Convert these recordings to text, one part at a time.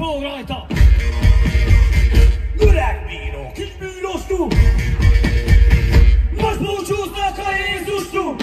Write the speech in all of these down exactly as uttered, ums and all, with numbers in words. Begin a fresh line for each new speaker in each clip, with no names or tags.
lóg rajta! Öreg bíró, kis bűnostú! Most búcsúznak a Jézustú!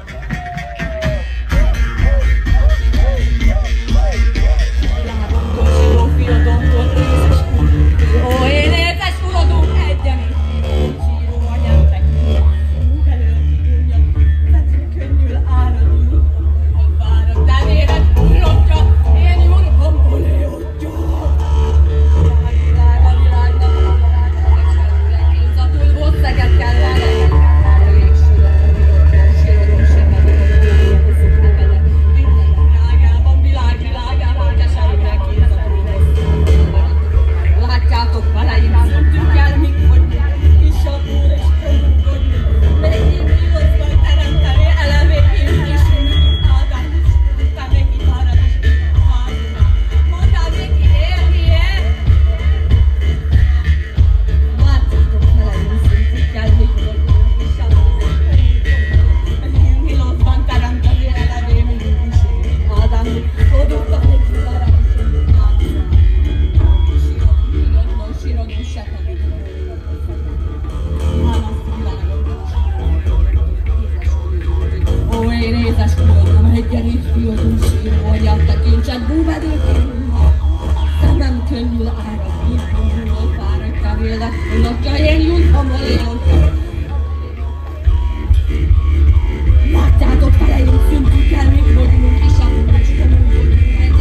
Ó, én édes uradó, egyen! Síró anyám fekül, munk előtt tudja, fető könnyül áradni, hogy várod tevéret, urrotja, én jurkom oléotja. Világ, világ, a világnak a világnak, és kínzatul bosszeget kell lenni. Elég sírodom, sírodom, sekedő, szüknekedek, minden világában, világ, világában, keserűen kínzatul bosszeget. Látjátok, veleim szöntünk el, mik vagyunk, kis a úr és fogunk vagyunk. Mennyi nyolcban teremteni, elevék Jézusunk, Ádám is, te neki várad is, Ádám. Mondjál neki élnie! Látjátok, veleim szöntünk el, mik vagyunk, kis a úr és fogunk vagyunk. Mennyi nyolcban teremteni, elevék Jézusunk, Ádám is, fogunk te neki várad is, Ádám. Sírodom, sekedik. Választ világon. Ó, én édes uradom, egyenít fiadom síró, anyát tekintsed, búvedőként. Szemem könnyül áradni, búvul fáradtál élet, unatja, én jutom a léontra. Látjátok, feleim szüntünk el, mik vagyunk, és a és könnyű vagyunk.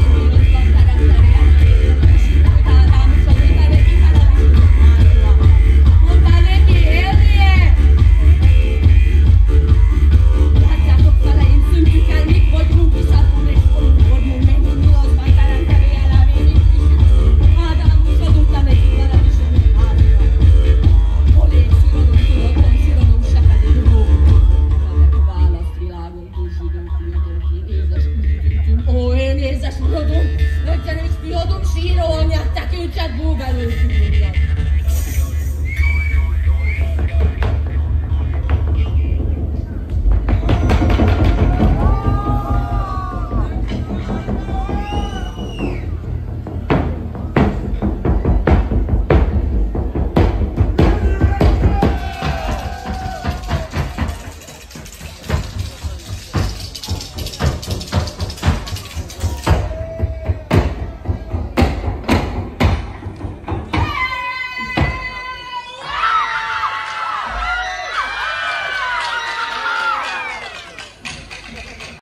Ó, én édes uradom, legyen és fiadom, síró anyát, tekintsed búbelőt,